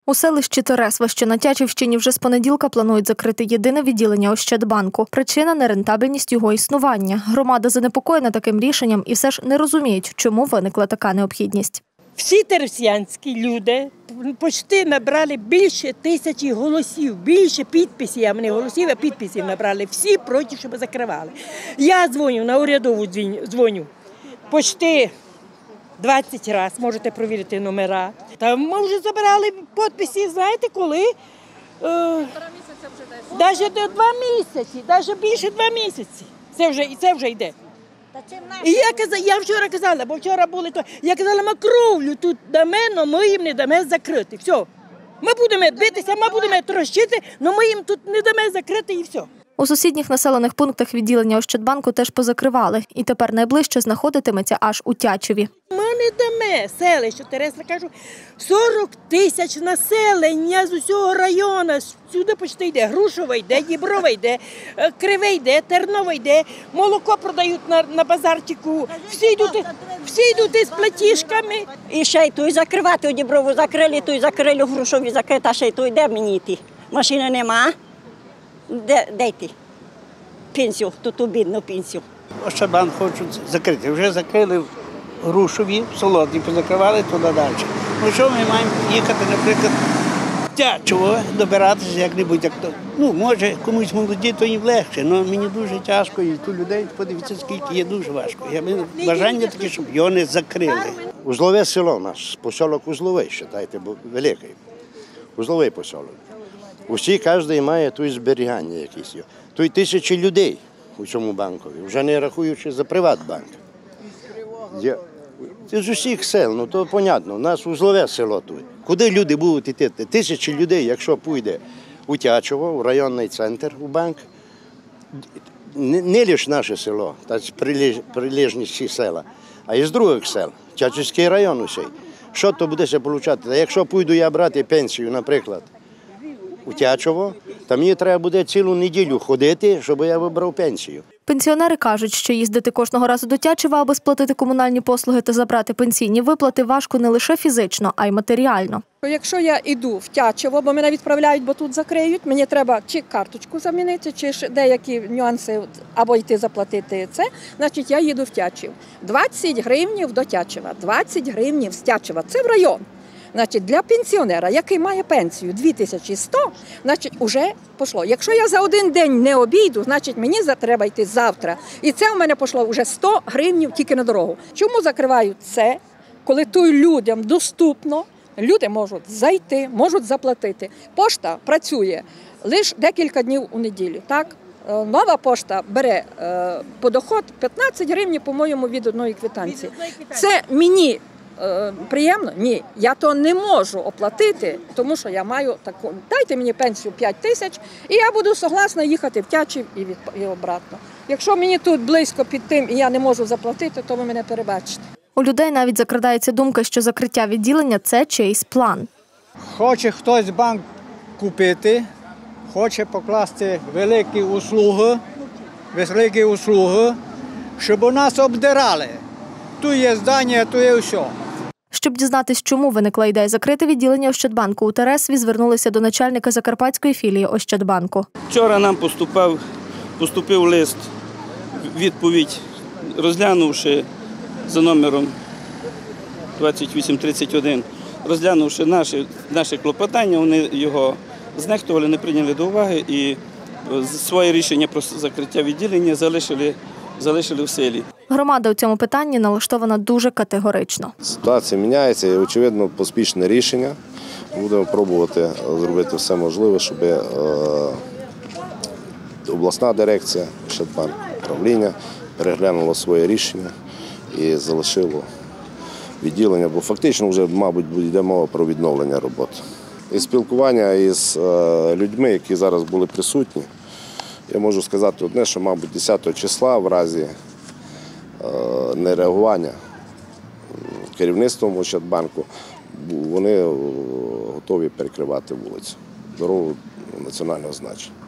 У селищі Тересва, що на Тячівщині, вже з понеділка планують закрити єдине відділення Ощадбанку. Причина – нерентабельність його існування. Громада занепокоєна таким рішенням і все ж не розуміють, чому виникла така необхідність. Всі тересвянські люди почти набрали більше 1000 голосів, більше підписів, а не голосів, а підписів набрали. Всі проти, щоб закривали. Я дзвоню, на урядову дзвоню, почти 20 разів, можете перевірити номера. Та ми вже забирали підписи, знаєте коли? Навіть 2 місяці, навіть більше 2 місяці. Це вже йде. І я вчора казала, бо вчора були, я казала, ми кровлю тут дамо, але ми їм не дамо закрити. Все. Ми будемо битися, ми будемо трощити, але ми їм тут не дамо закрити і все. У сусідніх населених пунктах відділення Ощадбанку теж позакривали. І тепер найближче знаходитиметься аж у Тячеві. Ми не дамо селище, Тересва, кажу, 40 000 населення з усього району. Сюди почти йде Грушова йде, Діброва йде, Криве йде, Тернова йде, молоко продають на базарчику. Всі йдуть із платіжками. І ще й той закривати, у Діброву закрили, той закрили, у Грушові закрити, а ще й той де мені йти? Машини нема. Де йти? Пенсію, ту бідну пенсію. Ощадбанк хочуть закрити. Вже закрили в Грушові, в Солодні, позакривали туди далі. Ну що ми маємо їхати, наприклад, в Тячево, добиратися як-небудь. Може, комусь молоді, то їм легше, але мені дуже тяжко, і тут людей, подивіться, скільки є, дуже важко. Бажання таке, щоб його не закрили. Узлове село наш, поселок Узловий, вважайте, бо великий. Узловий поселок. Усі, кожен має тут зберігання якісь. Тут 1000 людей у цьому банкові, вже не рахуючи за Приватбанк. Це з усіх сел, ну то понятно, у нас узлове село тут. Куди люди будуть йти? 1000 людей, якщо піде у Тячево, у районний центр, у банк, не лише наше село, та прилежні всі села, а із других сел, Тячівський район усій. Що то буде отримати? Якщо піду я брати пенсію, наприклад, у Тячево, то мені треба буде цілу неділю ходити, щоб я вибрав пенсію. Пенсіонери кажуть, що їздити кожного разу до Тячева, аби сплатити комунальні послуги та забрати пенсійні виплати, важко не лише фізично, а й матеріально. Якщо я йду в Тячево, бо мене відправляють, бо тут закриють, мені треба чи карточку замінити, чи ж деякі нюанси, або йти заплатити це, значить я їду в Тячів. 20 гривнів до Тячева, 20 гривнів з Тячева, це в район. Значить, для пенсіонера, який має пенсію 2100, значить, вже пішло. Якщо я за один день не обійду, значить, мені треба йти завтра. І це в мене пішло вже 100 гривнів тільки на дорогу. Чому закривають це? Коли тут людям доступно, люди можуть зайти, можуть заплатити. Пошта працює лише декілька днів у неділю, так? Нова пошта бере подоход 15 гривень, по-моєму, від одної квитанції. Це мені приємно? Ні. Я то не можу оплатити, тому що я маю таку, дайте мені пенсію 5000, і я буду согласна їхати в Тячів і обратно. Якщо мені тут близько під тим, і я не можу заплатити, то ви мене перебачите. У людей навіть закрадається думка, що закриття відділення – це чийсь план. Хоче хтось банк купити, хоче покласти великі услуги, щоб у нас обдирали. Тут є здання, тут є все. Щоб дізнатись, чому виникла ідея закрити відділення Ощадбанку у Тересві, звернулися до начальника закарпатської філії Ощадбанку. Вчора нам поступив лист, відповідь, розглянувши за номером 2831, розглянувши наші клопотання, вони його знехтували, не прийняли до уваги і своє рішення про закриття відділення залишили в силі. Громада у цьому питанні налаштована дуже категорично. Ситуація міняється і, очевидно, поспішне рішення. Будемо пробувати зробити все можливе, щоб обласна дирекція, Ощадбанк, управління переглянуло своє рішення і залишило відділення, бо фактично вже, мабуть, йде мова про відновлення роботи. І спілкування із людьми, які зараз були присутні, я можу сказати одне, що, мабуть, 10 числа в разі нереагування керівництвом Ощадбанку вони готові перекривати вулицю, дорогу національного значення.